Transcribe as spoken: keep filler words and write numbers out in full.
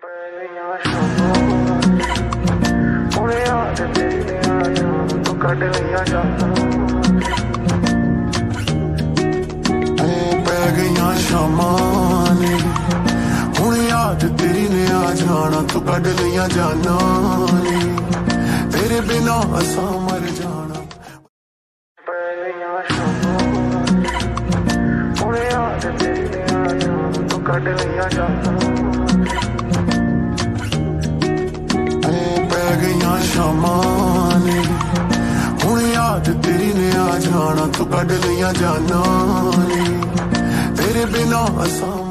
तेरी ने आ जाना तू कड लिया जाना तेरे बिना असा मर जाना तू कड लिया जाना पै गईया शामां ने हुण याद तेरी ने आ जाना तू कड लिया जाना तेरे बिना असा